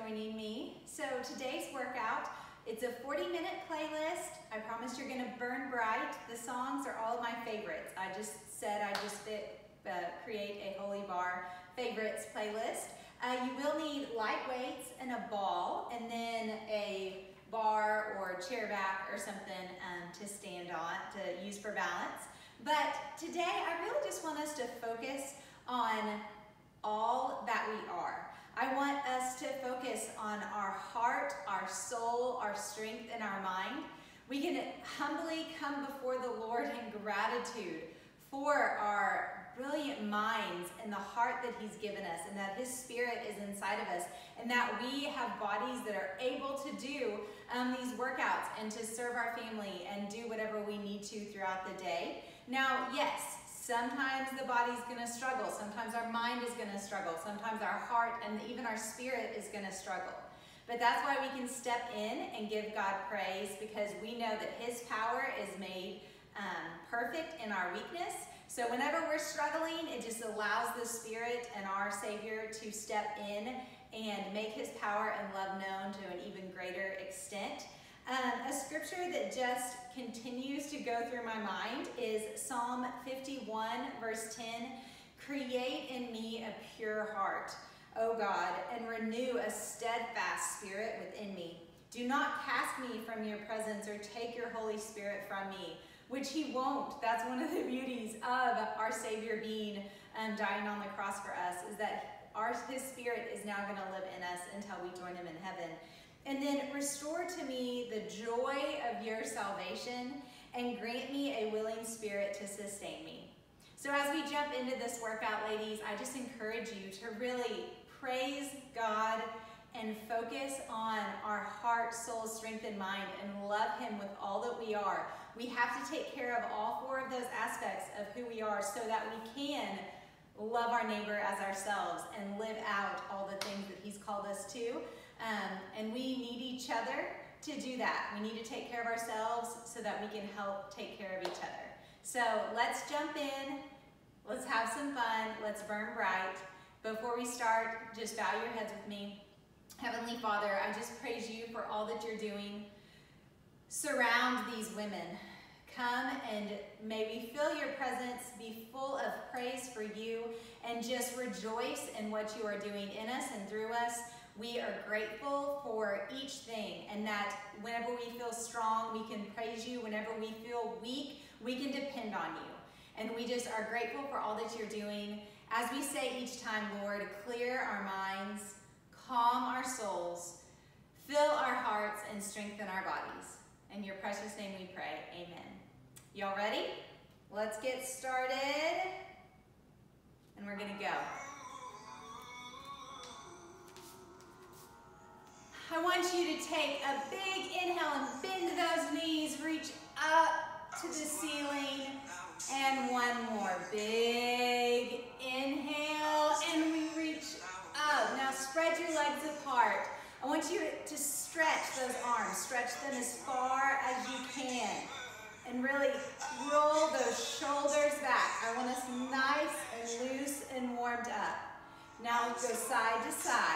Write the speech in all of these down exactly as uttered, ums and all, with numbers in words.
joining me. So today's workout, it's a forty minute playlist. I promise you're gonna burn bright. The songs are all of my favorites. I just said I just fit, uh, create a Holy Bar favorites playlist. Uh, you will need light weights and a ball, and then a bar or chair back or something um, to stand on, to use for balance. But today I really just want us to focus on all that we are. I want us to focus on our heart, our soul, our strength, and our mind. We can humbly come before the Lord in gratitude for our brilliant minds and the heart that He's given us, and that His Spirit is inside of us, and that we have bodies that are able to do um, these workouts and to serve our family and do whatever we need to throughout the day. Now, yes, sometimes the body's gonna struggle, sometimes our mind is gonna struggle, sometimes our heart and even our spirit is gonna struggle. But that's why we can step in and give God praise, because we know that His power is made um, perfect in our weakness. So whenever we're struggling, it just allows the Spirit and our Savior to step in and make His power and love known to an even greater extent. Um, a scripture that just continues to go through my mind is Psalm fifty-one, verse ten. Create in me a pure heart, O God, and renew a steadfast spirit within me. Do not cast me from your presence or take your Holy Spirit from me, which He won't. That's one of the beauties of our Savior being um, dying on the cross for us, is that our, His Spirit is now going to live in us until we join Him in heaven. And then restore to me the joy of your salvation and grant me a willing spirit to sustain me. So as we jump into this workout, ladies, I just encourage you to really praise God and focus on our heart, soul, strength, and mind, and love Him with all that we are. We have to take care of all four of those aspects of who we are so that we can love our neighbor as ourselves and live out all the things that He's called us to. Um, and we need each other to do that. We need to take care of ourselves so that we can help take care of each other. So let's jump in. Let's have some fun. Let's burn bright. Before we start, just bow your heads with me. Heavenly Father, I just praise You for all that You're doing. Surround these women. Come and may we feel Your presence, be full of praise for You, and just rejoice in what You are doing in us and through us. We are grateful for each thing, and that whenever we feel strong, we can praise You. Whenever we feel weak, we can depend on You. And we just are grateful for all that You're doing. As we say each time, Lord, clear our minds, calm our souls, fill our hearts, and strengthen our bodies. In Your precious name we pray, amen. Y'all ready? Let's get started, and we're gonna go. I want you to take a big inhale and bend those knees, reach up to the ceiling, and one more big inhale, and we reach up. Now spread your legs apart. I want you to stretch those arms, stretch them as far as you can, and really roll those shoulders back. I want us nice and loose and warmed up. Now go side to side.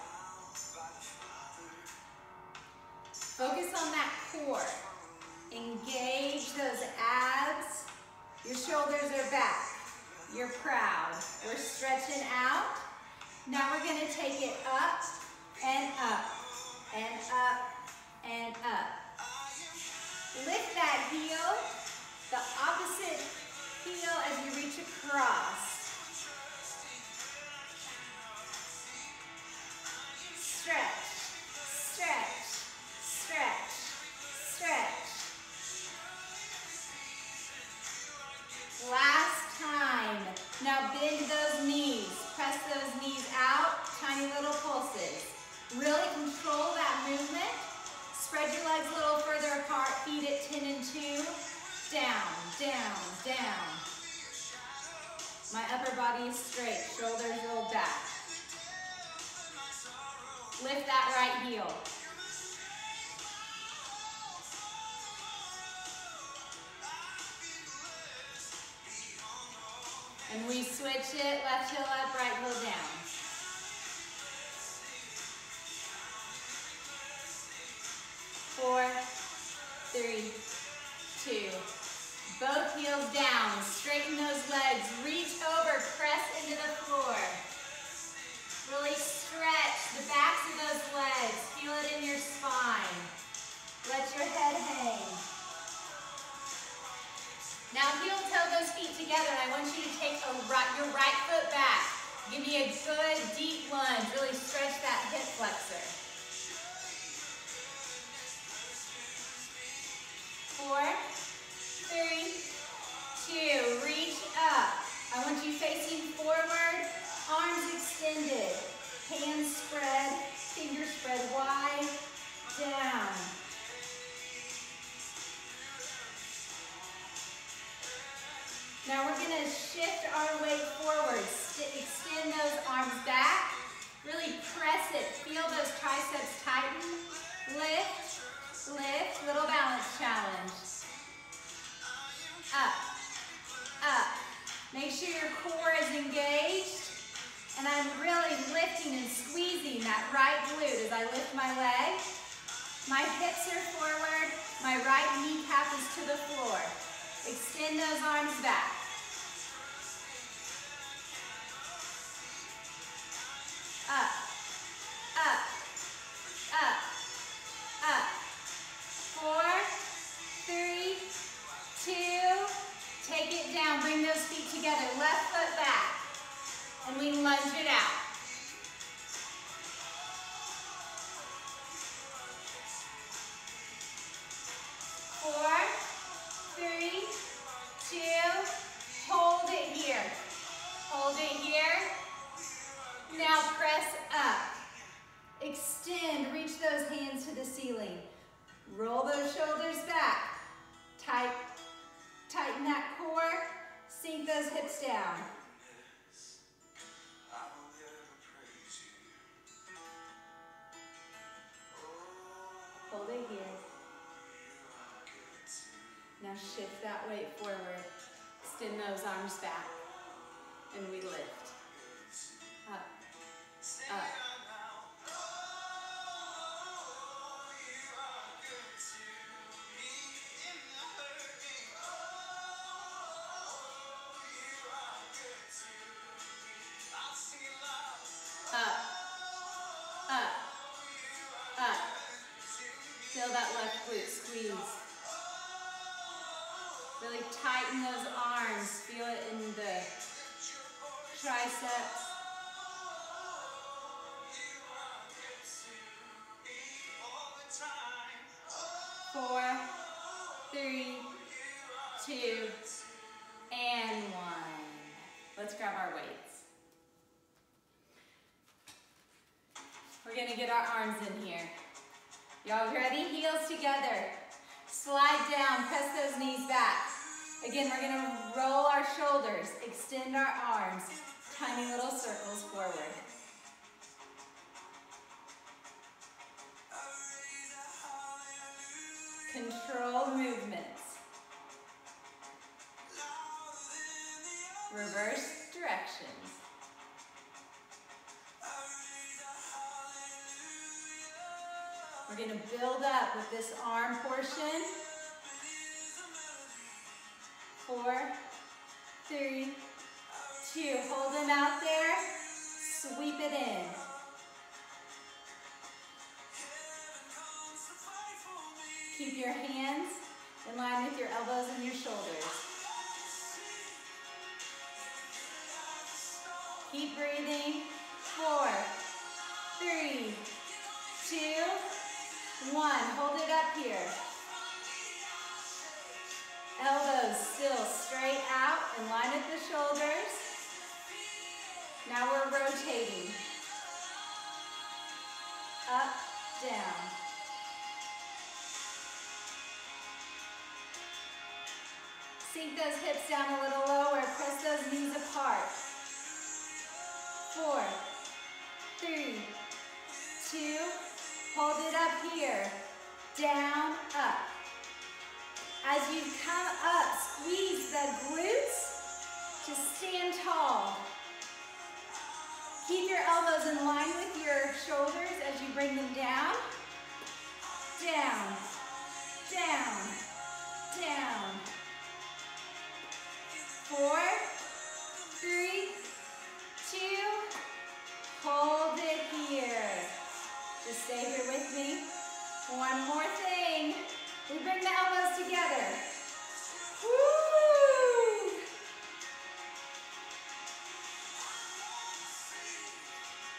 Focus on that core. Engage those abs. Your shoulders are back. You're proud. We're stretching out. Now we're going to take it up and up and up and up. Lift that heel, the opposite heel as you reach across. Stretch, stretch, stretch, stretch. Last time. Now bend those knees. Press those knees out, tiny little pulses. Really control that movement. Spread your legs a little further apart, feet at ten and two. Down, down, down. My upper body is straight, shoulders rolled back. Lift that right heel. And we switch it, left heel up, right heel down. deep lunge. Really stretch that hip flexor. Four, three, two, reach up. I want you facing forward, arms extended, hands spread, fingers spread wide, down. Now we're going to shift our weight forward. Extend those arms back. Really press it. Feel those triceps tighten. Lift, lift. Little balance challenge. Up, up. Make sure your core is engaged. And I'm really lifting and squeezing that right glute as I lift my leg. My hips are forward. My right kneecap is to the floor. Extend those arms back. Up, up, up, up. Four, three, two, take it down. Bring those feet together. Left foot back. And we lunge it out. Four, three, two, hold it here. Hold it here. Now press up. Extend, reach those hands to the ceiling. Roll those shoulders back. Tight, tighten that core. Sink those hips down. Hold it here. Now shift that weight forward. Extend those arms back. And we lift. Up, up. Up, up, up. Feel that left glute squeeze. Really tighten those arms. Feel it in the triceps. Four, three, two, and one. Let's grab our weights. We're gonna get our arms in here. Y'all ready? Heels together. Slide down, press those knees back. Again, we're gonna roll our shoulders, extend our arms, tiny little circles forward. Control movements. Reverse directions. We're going to build up with this arm portion. Four, three, two. Hold them out there. Sweep it in. Keep your hands in line with your elbows and your shoulders. Keep breathing. Four, three, two, one. Hold it up here. Elbows still straight out in line with the shoulders. Now we're rotating. Up, down. Sink those hips down a little lower. Press those knees apart. Four, three, two, hold it up here. Down, up. As you come up, squeeze the glutes to stand tall. Keep your elbows in line with your shoulders as you bring them down. Down, down, down. Four, three, two, hold it here. Just stay here with me. One more thing. We bring the elbows together. Woo!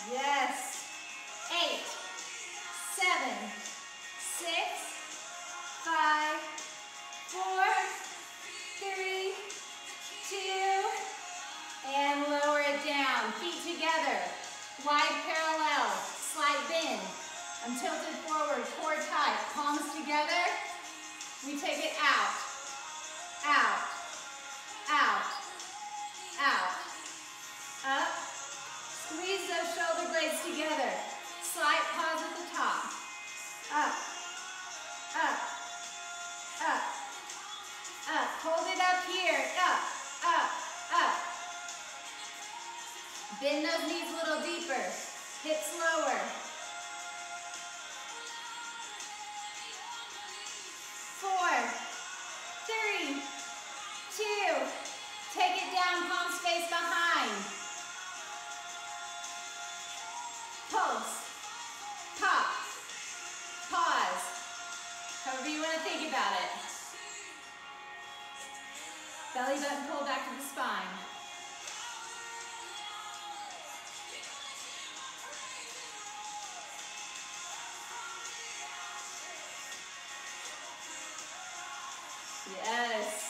Yes. Eight, seven, six, five, four, three, two, and lower it down. Feet together, wide parallel, slight bend. I'm tilted forward, core tight, palms together. We take it out, out, out, out, up. Squeeze those shoulder blades together. Slight pause at the top. Up, up, up, up. Hold it up here. Up, up, up. Bend those knees a little deeper. Hips lower. Four, three, two. Take it down, palms face behind. Pulse, pop, pause, however you want to think about it. Belly button pull back to the spine. Yes.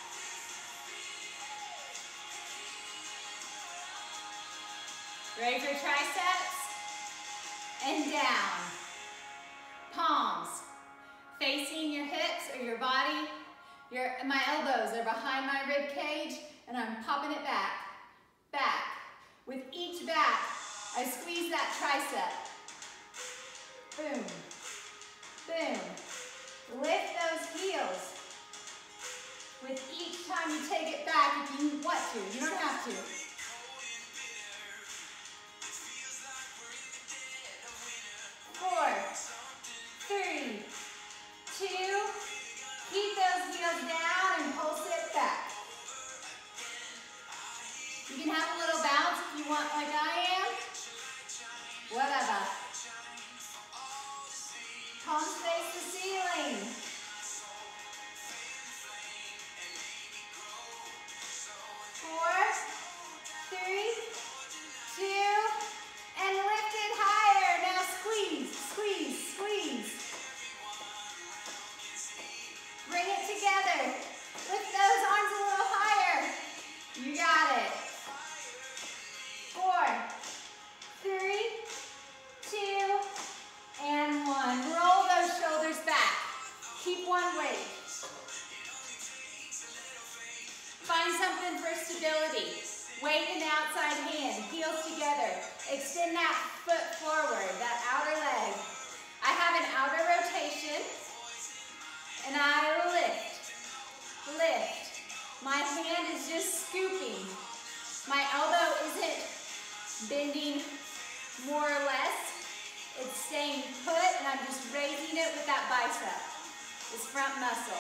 Ready for triceps? And down. Palms facing your hips or your body. Your, my elbows are behind my rib cage and I'm popping it back, back. With each back, I squeeze that tricep. Boom, boom. Lift those heels. With each time you take it back if you want to, you don't have to. Four, three, two, keep those heels down and pulse it back. You can have a little bounce if you want like I am. Whatever. Palms face the ceiling. Four, three, two, and lift it higher. Now squeeze, squeeze, squeeze. Bring it together. Lift those arms a little higher. You got it. Four, three, two, and one. Roll those shoulders back. Keep one weight. Find something for stability. Weight in the outside hand, heels together. Extend that foot forward, that outer leg. I have an outer rotation, and I lift, lift. My hand is just scooping. My elbow isn't bending more or less. It's staying put, and I'm just raising it with that bicep, this front muscle.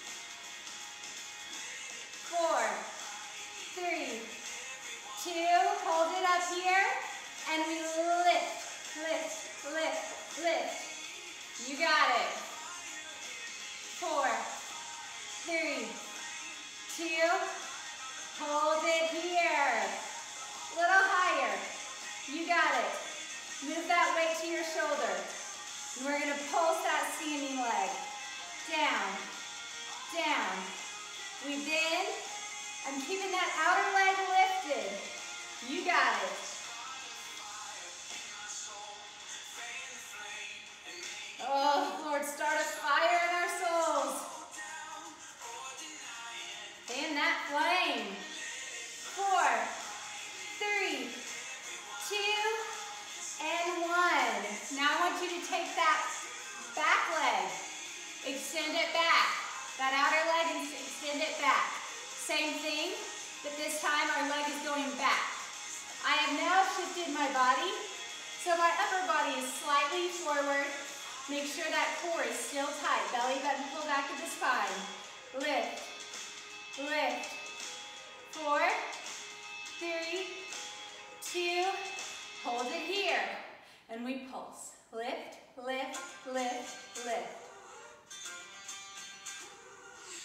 Four, three, two, hold it up here, and we lift, lift, lift, lift. You got it. Four, three, two, hold it here. Little higher. You got it. Move that weight to your shoulder. And we're gonna pulse that standing leg. Down, down. We bend. I'm keeping that outer leg lifted. You got it. Oh, Lord, start a fire in our souls. Fan that flame. Four, three, two, and one. Now I want you to take that back leg, extend it back. That outer leg, and extend it back. Same thing, but this time our leg is going back. I have now shifted my body, so my upper body is slightly forward. Make sure that core is still tight. Belly button pull back to the spine. Lift, lift. Four, three, two, hold it here. And we pulse. Lift, lift, lift, lift.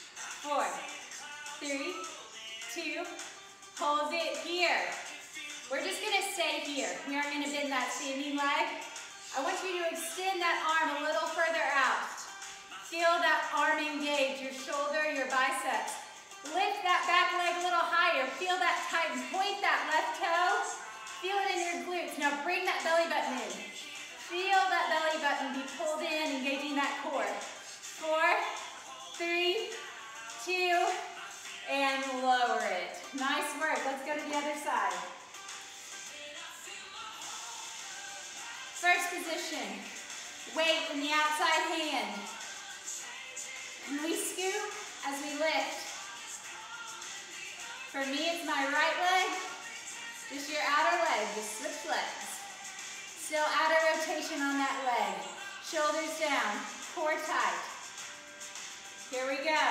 Four, three, two, hold it here. We're just gonna stay here. We aren't gonna bend that standing leg. I want you to extend that arm a little further out. Feel that arm engage, your shoulder, your biceps. Lift that back leg a little higher. Feel that tighten. Point that left toe. Feel it in your glutes. Now bring that belly button in. Feel that belly button be pulled in, engaging that core. Four, three, two, and lower it. Nice work. Let's go to the other side. First position, weight in the outside hand. And we scoop as we lift. For me, it's my right leg, just your outer leg, just switch legs. Still outer rotation on that leg. Shoulders down, core tight. Here we go.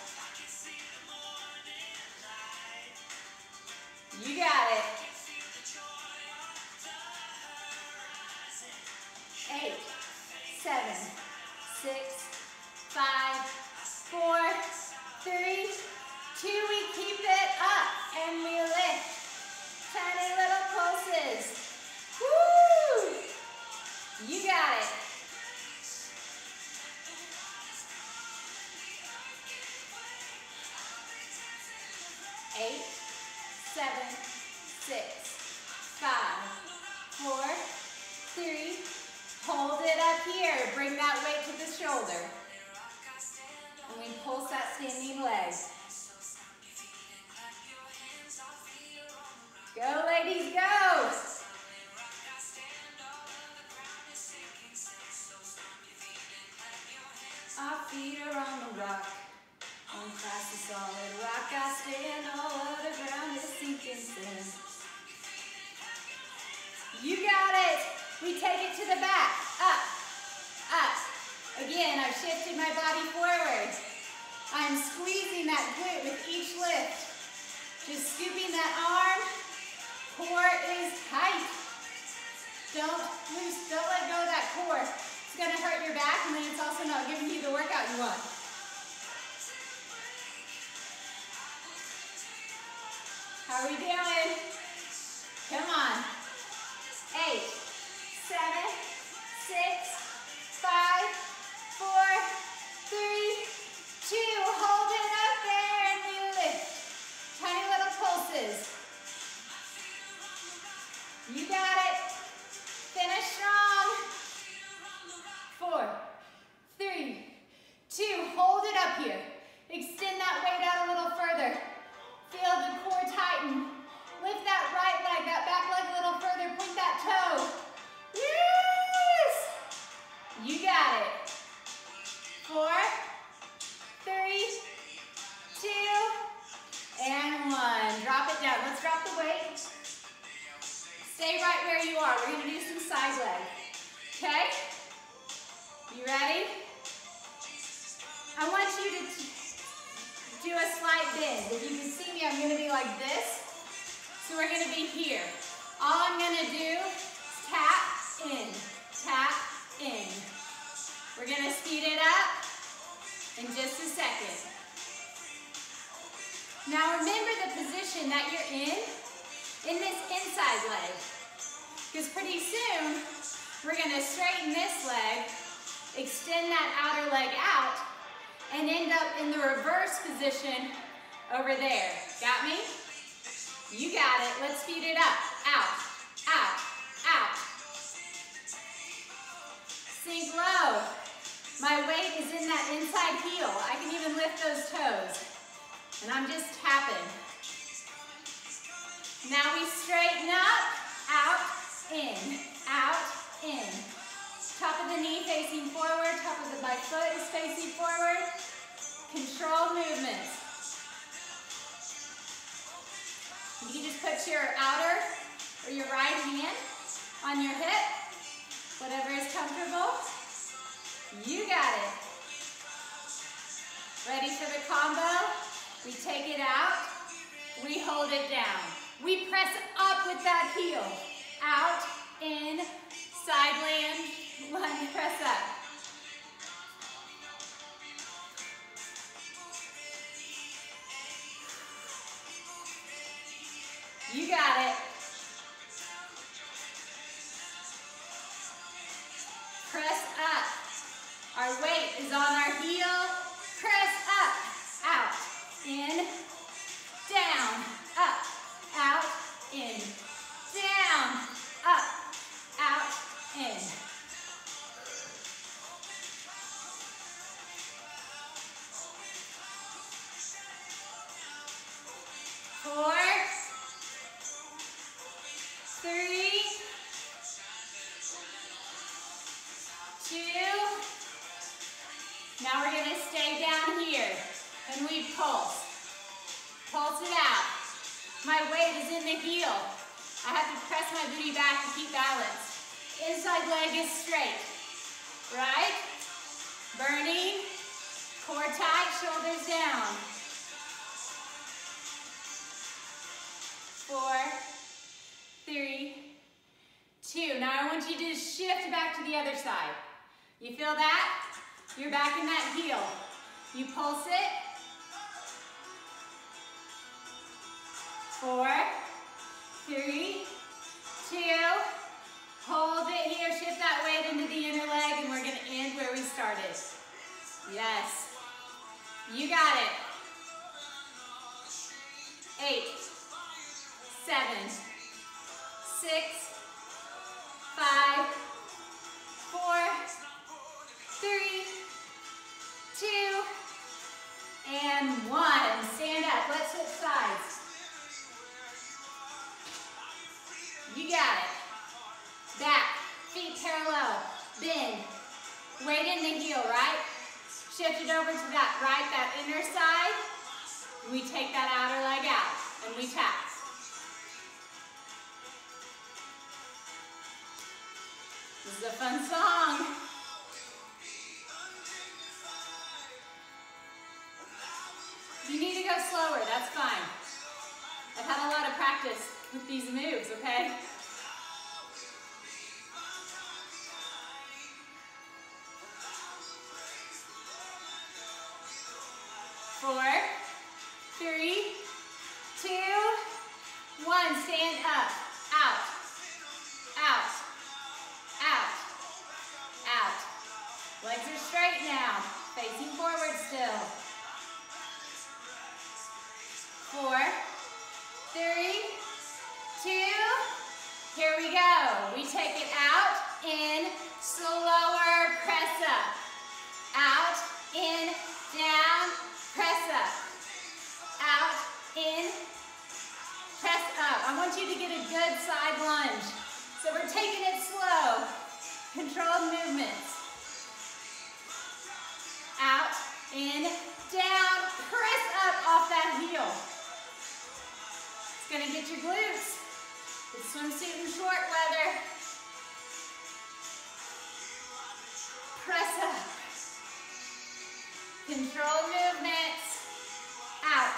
You got it. Eight, seven, six, five, four, three, two. We keep it up and we lift. Tiny little pulses. Woo! You got it. Eight, seven, six, five, four, three. Hold it up here. Bring that weight to the shoulder. And we pulse that standing leg. Go, ladies, go. Our feet are on the rock. On fast the solid rock I stand. All other ground is sinking sand. You got it. We take it to the back. Up, up. Again, I've shifted my body forward. I'm squeezing that glute with each lift. Just scooping that arm. Core is tight. Don't loose, don't let go of that core. It's gonna hurt your back and then it's also not giving you the workout you want. How are we doing? Come on. Eight, seven, six, five, four, three, two. Hold it up there and we lift. Tiny little pulses. You got it. Finish strong. Four, three, two. Hold it up here. Extend that weight out a little further. Feel the core tighten. Lift that right leg, that back leg a little further. Point that toe. Yes! You got it. Four, three, two, and one. Drop it down. Let's drop the weight. Stay right where you are. We're going to do some side leg. Okay? You ready? I want you to do a slight bend. If you can see me, I'm going to be like this. So we're going to be here. All I'm going to do is tap in, tap in. We're going to speed it up in just a second. Now remember the position that you're in, in this inside leg. Because pretty soon, we're going to straighten this leg, extend that outer leg out, and end up in the reverse position over there. Got me? You got it. Let's speed it up. Out, out, out. Sink low. My weight is in that inside heel. I can even lift those toes. And I'm just tapping. Now we straighten up, out, in, out, in. Top of the knee facing forward, top of the my foot is facing forward. Controlled movements. You can just put your outer or your right hand on your hip, whatever is comfortable. You got it. Ready for the combo? We take it out, we hold it down. We press up with that heel. Out, in, side land, lunge, press up. You got it. in, down, up, out, in, down, up, out, in. Four, three, two. Now we're going to stay down here and we pulse. Pulse it out. My weight is in the heel. I have to press my booty back to keep balance. Inside leg is straight. Right? Burning. Core tight, shoulders down. Four, three, two. Now I want you to shift back to the other side. You feel that? You're back in that heel. You pulse it. Four, three, two. Hold it here. Shift that weight into the inner leg, and we're going to end where we started. Yes. You got it. Eight, seven, six, five, four, three, two, and one. Stand up. Let's switch sides. You got it. Back, feet parallel, bend. Weight in the heel, right? Shift it over to that right, that inner side. We take that outer leg out, and we tap. This is a fun song. If you need to go slower, that's fine. I've had a lot of practice with these moves, okay? Four, three, two, one. Stand up, out, out, out, out. Legs are straight now, facing forward still. Four, three, two, here we go. We take it out, in, slower, press up. Out, in, down, press up. Out, in, press up. I want you to get a good side lunge. So we're taking it slow. Controlled movements. Out, in, down, press up off that heel. It's gonna get your glutes. It's swimsuit and short weather. Press up. Control movements. Out.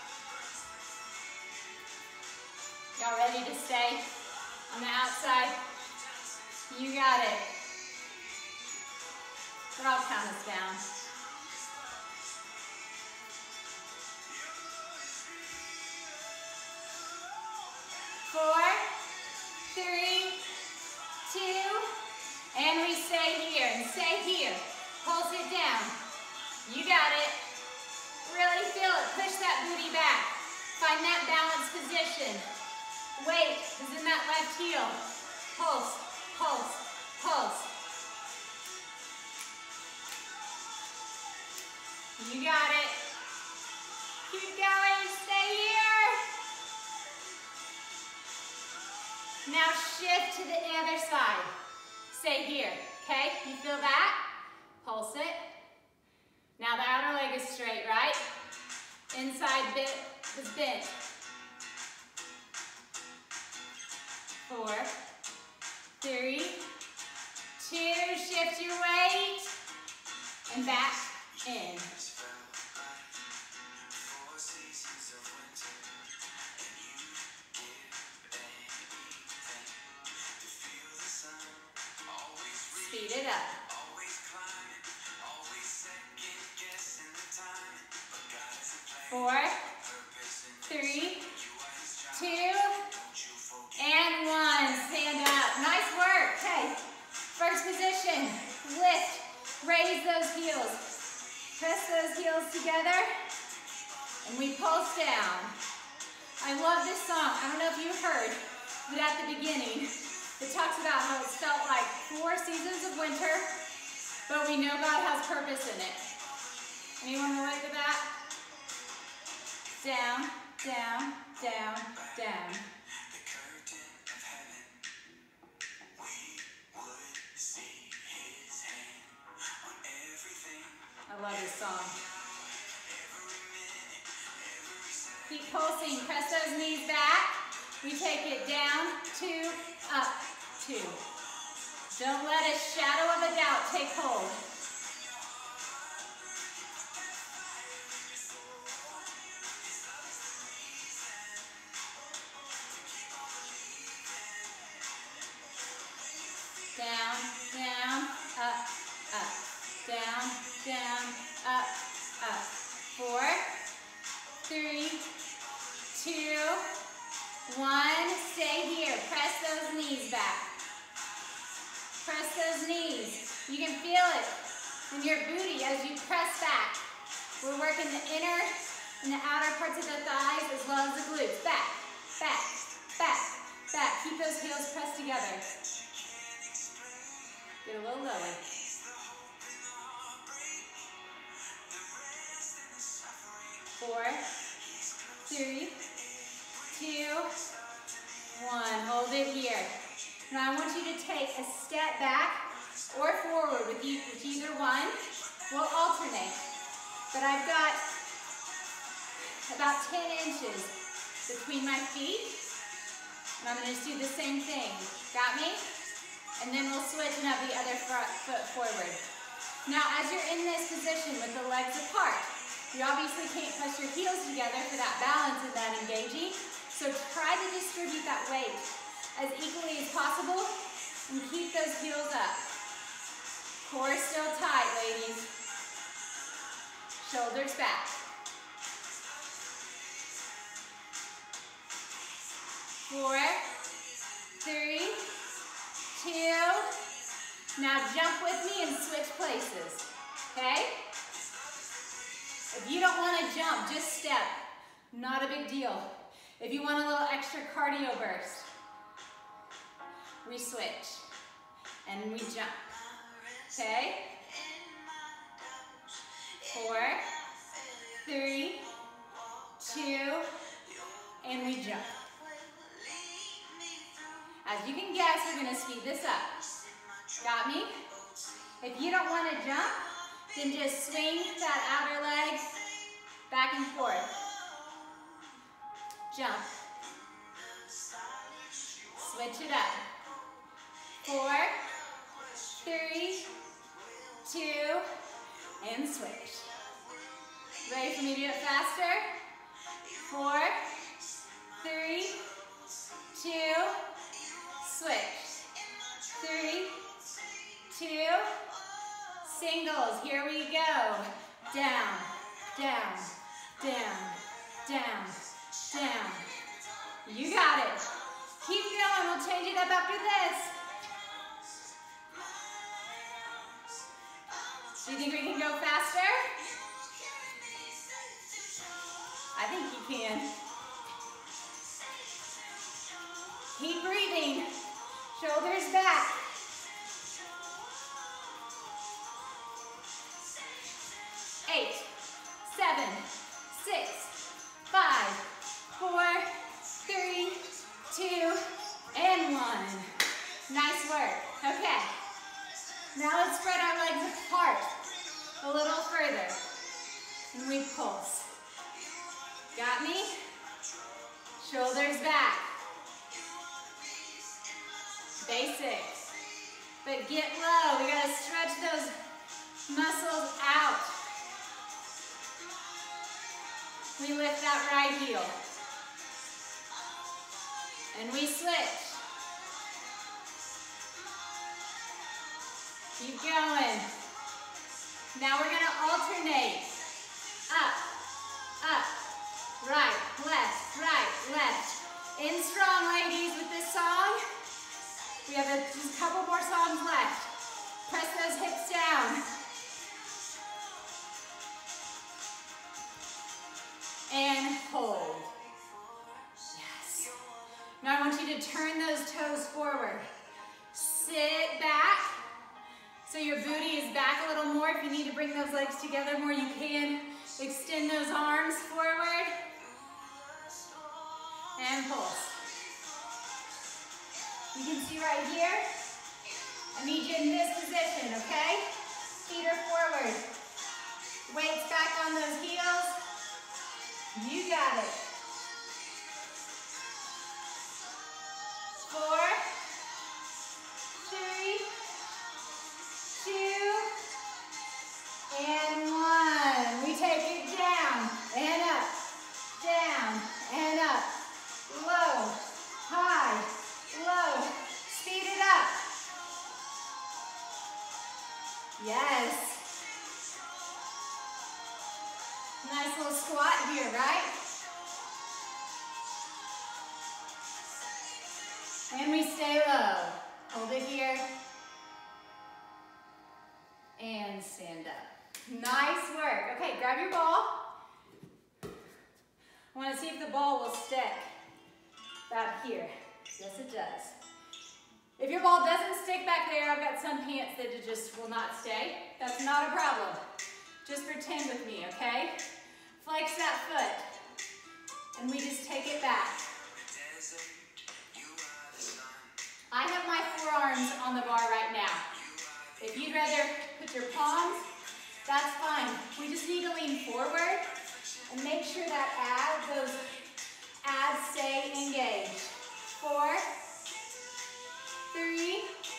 Y'all ready to stay on the outside? You got it. But I'll count us down. Four, three, two, and we stay here, and stay here. Pulse it down. You got it. Really feel it. Push that booty back. Find that balanced position. Weight is in that left heel. Pulse, pulse, pulse. You got it. Keep going. Stay here. Now shift to the other side. Stay here, okay? You feel that? Pulse it. Now the outer leg is straight, right? Inside bit is bent. Four, three, two, shift your weight, and back in. Speed it up. Four, three, two, and one. Stand up. Nice work. Okay. First position. Lift. Raise those heels. Press those heels together. And we we pulse down. I love this song. I don't know if you heard, but at the beginning, it talks about how it's felt like four seasons of winter, but we know God has purpose in it. Anyone relate to that? Down, down, down, down. I love this song. Keep pulsing. Press those knees back. We take it down, two, up, two. Don't let a shadow of a doubt take hold. Down, down, up, up. Down, down, up, up. Four, three, two, one. Stay here. Press those knees back. Press those knees. You can feel it in your booty as you press back. We're working the inner and the outer parts of the thighs as well as the glutes. Back, back, back, back. Keep those heels pressed together. Get a little lower. Four, three, two, one. Hold it here. Now I want you to take a step back or forward with, e with either one. We'll alternate. But I've got about ten inches between my feet. And I'm going to just do the same thing. Got me? And then we'll switch and have the other foot forward. Now as you're in this position with the legs apart, you obviously can't press your heels together for that balance and that engaging. So try to distribute that weight as equally as possible and keep those heels up. Core still tight, ladies. Shoulders back. Four, three, two. Now jump with me and switch places, okay? If you don't want to jump, just step. Not a big deal. If you want a little extra cardio burst, we switch and we jump. Okay? Four, three, two, and we jump. As you can guess, we're going to speed this up. Got me? If you don't want to jump, then just swing that outer leg back and forth. Jump. Switch it up. Four, three, two, and switch. Ready for me to do it faster? Four, three, two, switch. Three, two, singles. Here we go. Down, down, down, down, down. You got it. Keep going. We'll change it up after this. Do you think we can go faster? I think you can. Keep breathing. Shoulders back. Eight, seven, six, five, four, three, two, and one. Nice work. Okay. Now let's spread our legs apart a little further. And we pulse. Got me? Shoulders back. Basics. But get low. We gotta stretch those muscles out. We lift that right heel. And we switch. Keep going. Now we're gonna alternate. Up, up, right, left, right, left. In strong, ladies, with this song. We have a, just a couple more songs left. Press those hips down. and hold. Yes. Now I want you to turn those toes forward. Sit back. So your booty is back a little more. If you need to bring those legs together more, you can. Extend those arms forward. And pulse. You can see right here. I need you in this position, okay? Feet are forward. Weights back on those heels. You got it. Four, three, two, and one. We take it down and up, down and up. Low, high, low. Speed it up. Yes. Nice little squat here, right? And we stay low. Hold it here. And stand up. Nice work. Okay, grab your ball. I want to see if the ball will stick about here. Yes, it does. If your ball doesn't stick back there, I've got some pants that it just will not stay. That's not a problem. Just pretend with me, okay? Flex that foot. And we just take it back. I have my forearms on the bar right now. If you'd rather put your palms, that's fine. We just need to lean forward and make sure that abs, those abs stay engaged. Four, three,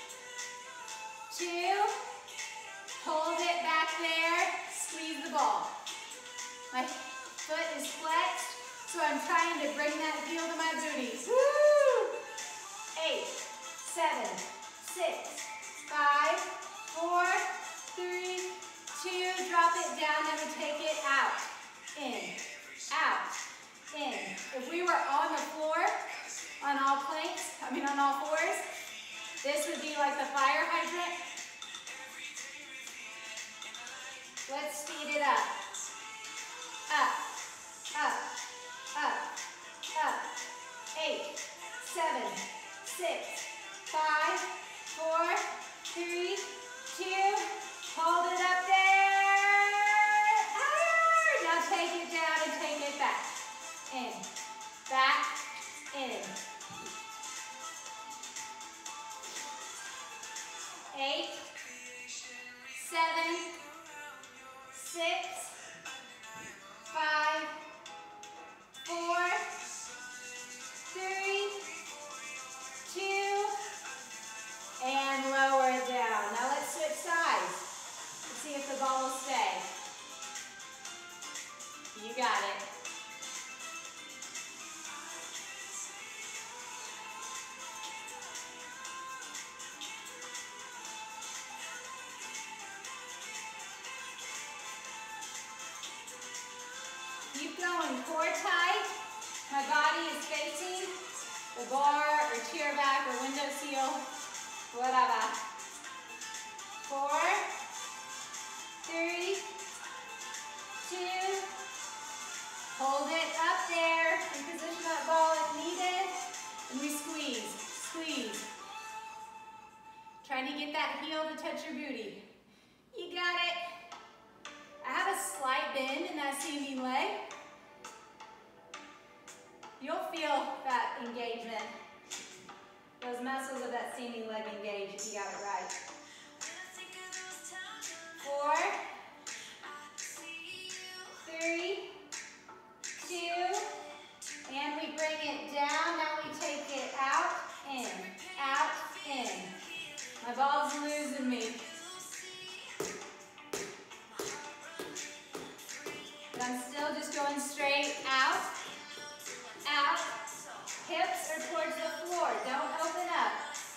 two, hold it back there, squeeze the ball. My foot is flexed, so I'm trying to bring that heel to my booty. Woo! Eight, seven, six, five, four, three, two, drop it down, and we take it out, in, out, in. If we were on the floor, on all planks, I mean on all fours, this would be like the fire hydrant. Let's speed it up. Up, up, up, up. Eight, seven, six, five, four, three, two. Hold it up there. Ah, now take it down and take it back. In, back, in. Eight, seven, six, five, four, three, two, and lower it down. Now let's switch sides. Let's see if the ball will stay. You got it. Keep going, core tight. My body is facing the bar or chair back or window sill, whatever. Four, three, two, hold it up there and position that ball if needed. And we squeeze, squeeze. Trying to get that heel to touch your booty. You got it. I have a slight bend in that standing leg. You'll feel that engagement. Those muscles of that standing leg engage if you got it right. Four, three, two, and we bring it down. Now we take it out, in, out, in. My ball's losing me. But I'm still just going straight out, out. Hips are towards the floor. Don't open up.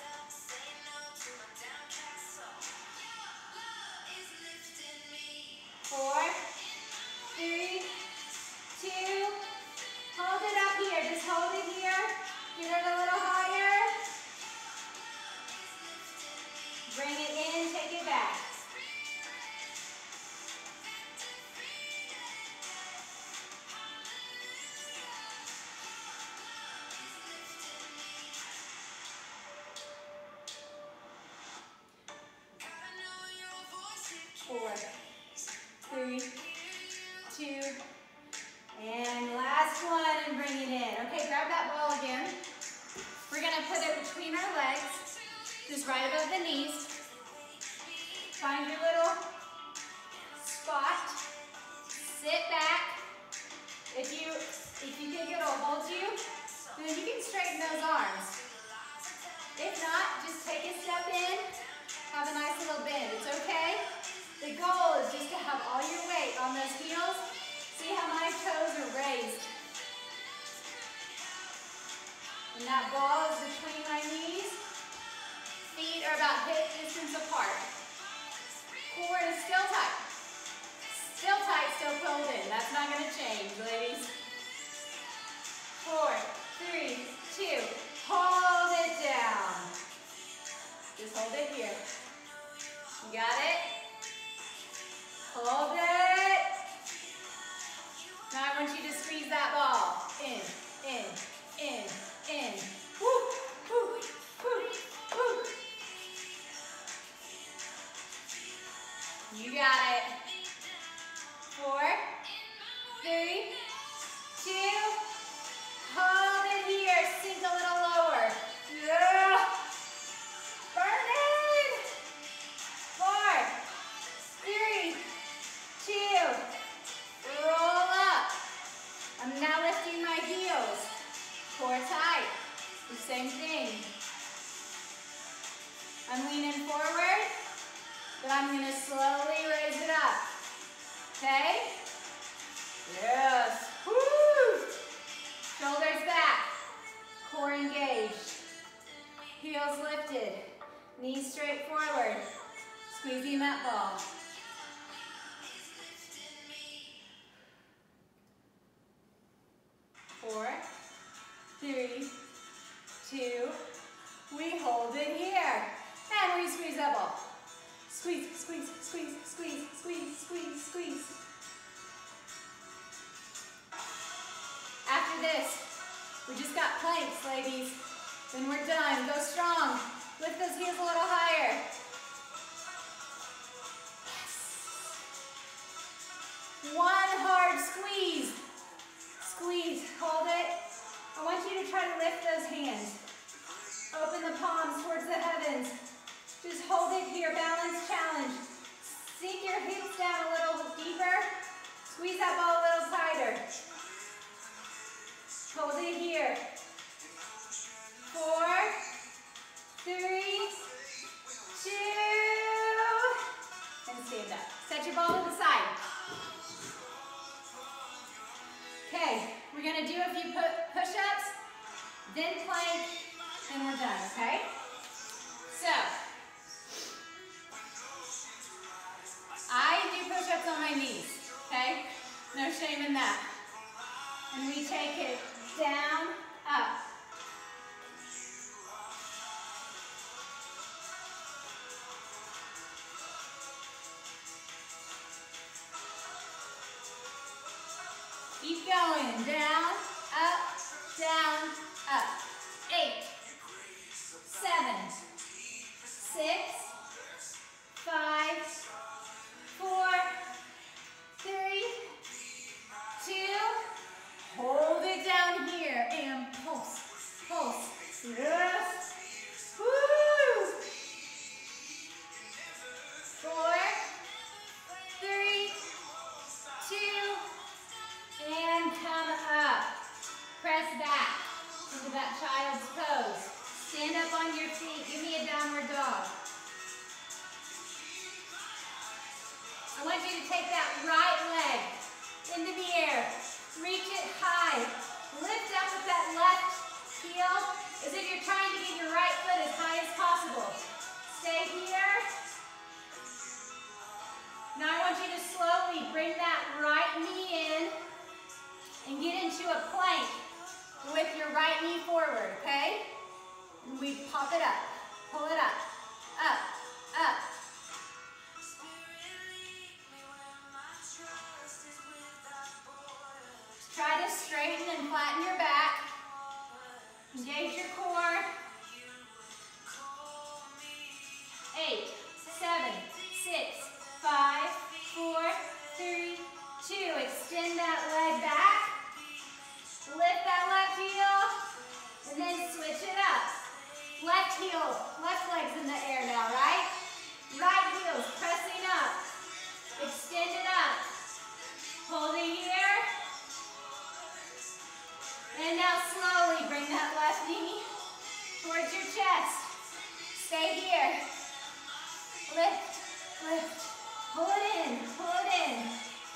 Four, three, two, hold it up here. Just hold it here. Get it a little higher. Bring it in, take it back. right above the knees. Find your little spot. Sit back. If you, if you think it'll hold you, then you can straighten those arms. If not, just take a step in, have a nice little bend. It's okay. The goal is just to have all your weight on those heels. See how my toes are raised. And that ball is between my knees. Feet are about hip distance apart. Core is still tight. Still tight, still pulled in. That's not going to change, ladies. Four, three, two, hold it down. Just hold it here. You got it? Hold it. Now I want you to squeeze that ball. In, in, in, in. Woo, woo, woo, woo. You got it. Four, three, two, hold it here. Sink a little lower. Yeah. Burn in. Four, three, two, roll up. I'm now lifting my heels. Core tight. The same thing. I'm leaning forward, but I'm going to slowly raise it up. Okay? Yes. Woo! Shoulders back. Core engaged. Heels lifted. Knees straight forward. Squeezing that ball. Four, three, two, we hold it here. And we squeeze that ball. Squeeze, squeeze, squeeze, squeeze, squeeze, squeeze, squeeze. After this, we just got planks, ladies. Then we're done. Go strong. Lift those heels a little higher. Yes. One hard squeeze. Squeeze. Hold it. I want you to try to lift those hands. Open the palms towards the heavens. Just hold it here, balance challenge. Sink your hips down a little deeper. Squeeze that ball a little tighter. Hold it here. Four, three, two, and stand up. Set your ball to the side. Okay, we're gonna do a few push-ups, then plank, and we're done, okay? So, I do push-ups on my knees, okay? No shame in that. And we take it down, up. Keep going, down, up, down, up. Eight, seven, six, five, four, three, two, hold it down here and pulse, pulse. Yes. Woo! Four, three, two, and come up. Press back into that child's pose. Stand up on your feet. Give me a downward dog. I want you to take that right leg into the air. Reach it high. Lift up with that left heel as if you're trying to get your right foot as high as possible. Stay here. Now I want you to slowly bring that right knee in and get into a plank with your right knee forward, okay? And we pop it up, pull it up, up, up. Try to straighten and flatten your back. Engage your core. Eight, seven, six, five, four, three, two. Extend that leg back. Lift that left heel. And then switch it up. Left heel, left leg's in the Now slowly bring that left knee towards your chest. Stay here. Lift, lift. Pull it in, pull it in.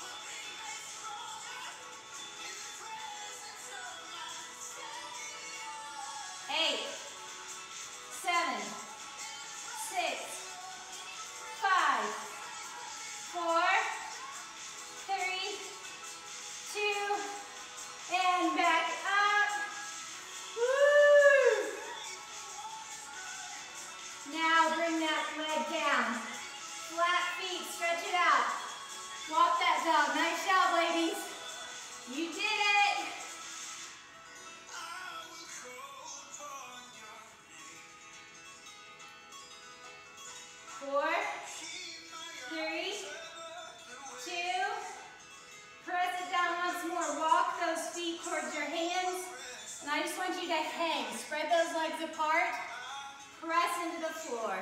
Eight, seven, six, five, four, three, two, and back up. Woo! Now bring that leg down. Flat feet, stretch it out. Walk that dog. Nice job, ladies. You did it. Four, three, two, press it down once more. Walk those feet towards your hands. And I just want you to hang. Spread those legs apart. Press into the floor.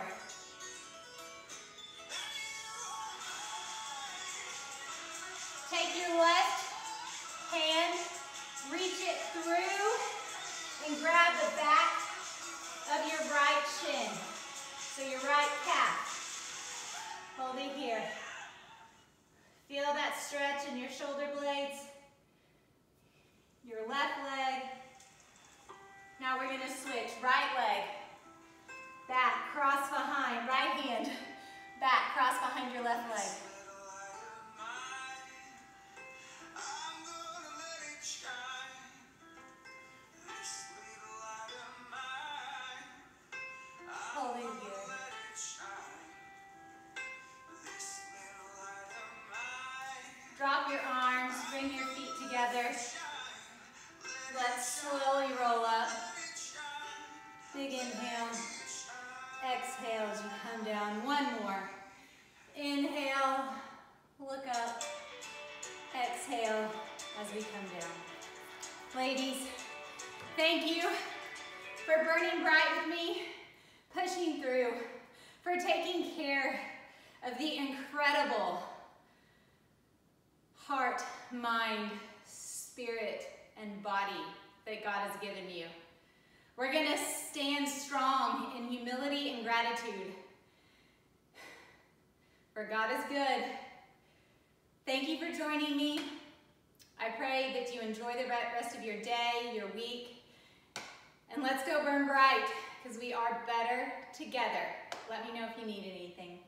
Take your left hand, reach it through, and grab the back of your right shin. So your right calf. Hold it here. Feel that stretch in your shoulder blades. Your left leg. Now we're going to switch. Right leg. Back, cross behind. Right hand. Back, cross behind your left leg. Hold it here. Drop your arms, bring your feet together. Let's slowly roll up. Big inhale. Exhale as you come down. One more. Inhale, look up. Exhale as we come down. Ladies, thank you for burning bright with me, pushing through, for taking care of the incredible heart, mind, spirit, and body that God has given you. We're going to stand strong in humility and gratitude. For God is good. Thank you for joining me. I pray that you enjoy the rest of your day, your week. And let's go burn bright, because we are better together. Let me know if you need anything.